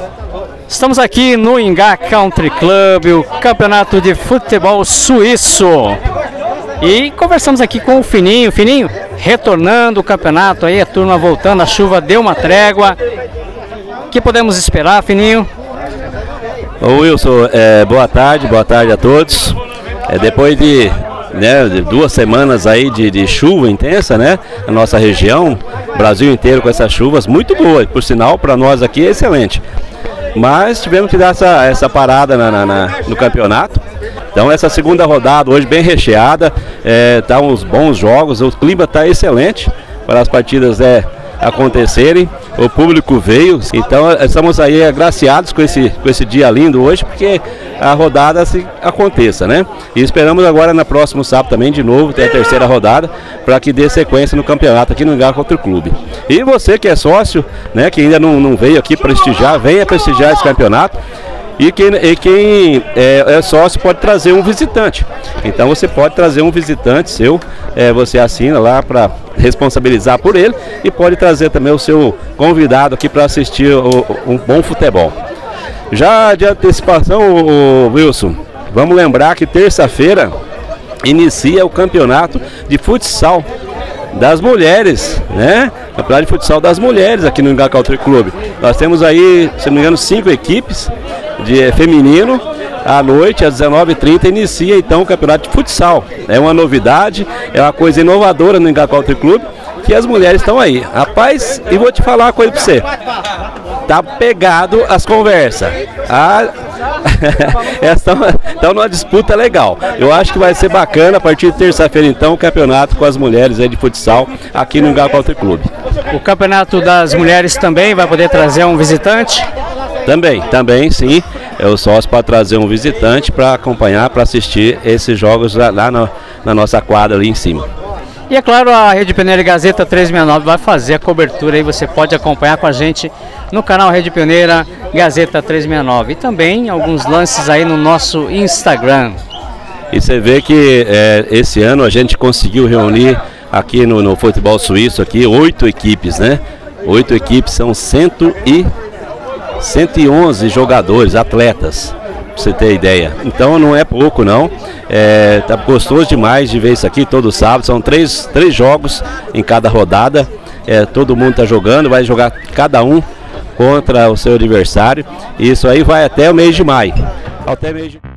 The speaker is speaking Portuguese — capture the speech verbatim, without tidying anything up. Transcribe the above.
Estamos aqui no Ingá Country Club, o campeonato de futebol suíço. E conversamos aqui com o Fininho. Fininho, retornando o campeonato aí, a turma voltando, a chuva deu uma trégua. O que podemos esperar, Fininho? Ô Wilson, é, boa tarde, boa tarde a todos. É, depois de, né, de duas semanas aí de, de chuva intensa, né, na nossa região, Brasil inteiro com essas chuvas muito boas, por sinal para nós aqui é excelente. Mas tivemos que dar essa, essa parada na, na, na, no campeonato. Então essa segunda rodada hoje bem recheada, é, tá uns bons jogos, o clima está excelente para as partidas é, acontecerem, o público veio, então estamos aí agraciados com esse, com esse dia lindo hoje, porque a rodada se aconteça, né? E esperamos agora na próximo sábado também de novo ter a terceira rodada, para que dê sequência no campeonato aqui no Ingá Country Club. E você que é sócio, né, que ainda não, não veio aqui prestigiar, venha prestigiar esse campeonato. E quem, e quem é, é sócio pode trazer um visitante. Então você pode trazer um visitante seu, é, você assina lá para responsabilizar por ele e pode trazer também o seu convidado aqui para assistir o, um bom futebol. Já de antecipação, o, o Wilson, vamos lembrar que terça-feira inicia o campeonato de futsal das mulheres, né? Campeonato de futsal das mulheres aqui no Ingá Country Club. Nós temos aí, se não me engano, cinco equipes de feminino. À noite, às dezenove e trinta, inicia então o campeonato de futsal. É uma novidade, é uma coisa inovadora no Ingá Country Club, que as mulheres estão aí. Rapaz, e vou te falar uma coisa pra você. Tá pegado as conversas. Ah, estão numa disputa legal. Eu acho que vai ser bacana a partir de terça-feira então o campeonato com as mulheres aí de futsal aqui no Ingá Country Club. O campeonato das mulheres também vai poder trazer um visitante? Também, também sim. É o sócio para trazer um visitante para acompanhar, para assistir esses jogos lá, lá na, na nossa quadra ali em cima. E é claro, a Rede Pioneira e Gazeta trezentos e sessenta e nove vai fazer a cobertura aí, você pode acompanhar com a gente no canal Rede Pioneira Gazeta trezentos e sessenta e nove e também alguns lances aí no nosso Instagram. E você vê que é, esse ano a gente conseguiu reunir aqui no, no futebol suíço aqui oito equipes, né? Oito equipes, são cento e onze jogadores, atletas, pra você ter ideia. Então não é pouco não, é, tá gostoso demais de ver isso aqui todo sábado, são três, três jogos em cada rodada, é, todo mundo tá jogando, vai jogar cada um contra o seu adversário, e isso aí vai até o mês de maio, até mês de...